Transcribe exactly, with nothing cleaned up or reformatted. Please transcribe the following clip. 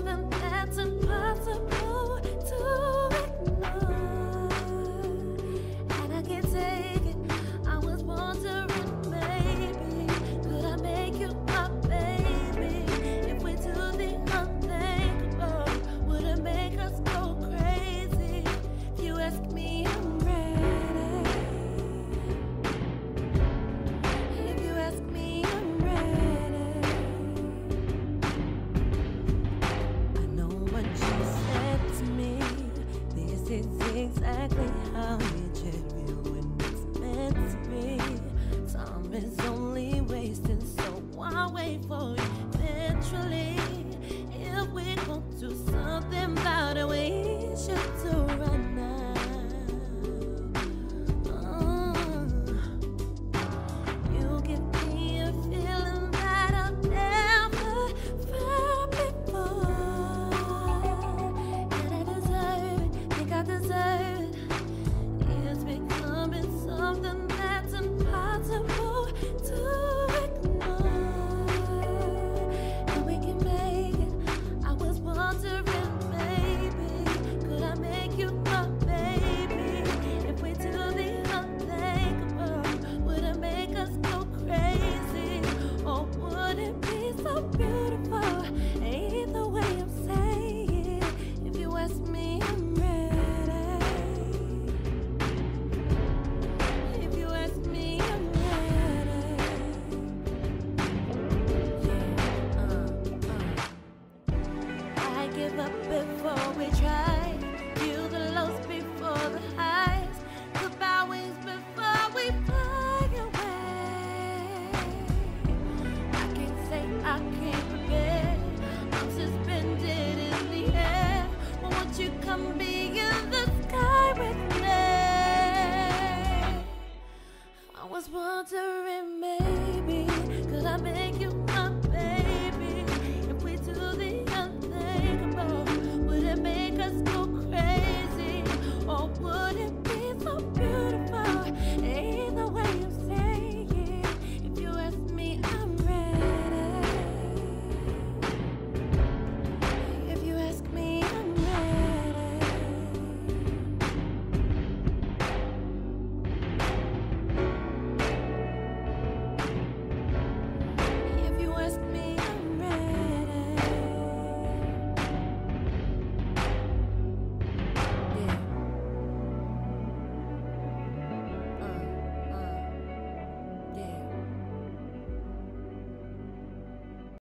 something that's impossible to ignore, and I can't take it. I was wondering, maybe could I make you my baby? If we do the unthinkable, would it make us go crazy? If you ask me, I'm ready. If you ask me, I'm ready. I know what you said to me. This is exactly